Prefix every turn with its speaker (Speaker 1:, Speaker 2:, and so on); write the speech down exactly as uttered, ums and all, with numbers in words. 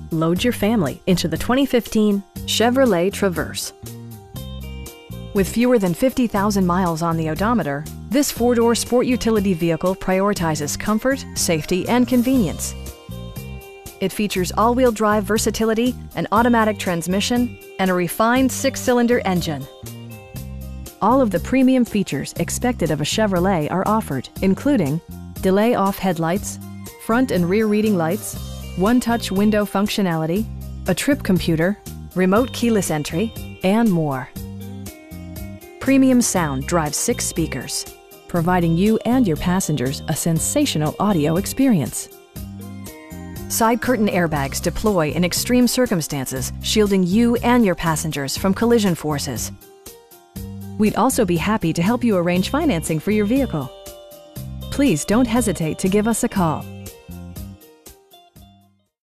Speaker 1: Load your family into the twenty fifteen Chevrolet Traverse. With fewer than fifty thousand miles on the odometer, this four-door sport utility vehicle prioritizes comfort, safety, and convenience. It features all-wheel drive versatility, an automatic transmission, and a refined six-cylinder engine. All of the premium features expected of a Chevrolet are offered, including delay-off headlights, front and rear reading lights, one-touch window functionality, a trip computer, remote keyless entry, and more. Premium sound drives six speakers, providing you and your passengers a sensational audio experience. Side curtain airbags deploy in extreme circumstances, shielding you and your passengers from collision forces. We'd also be happy to help you arrange financing for your vehicle. Please don't hesitate to give us a call.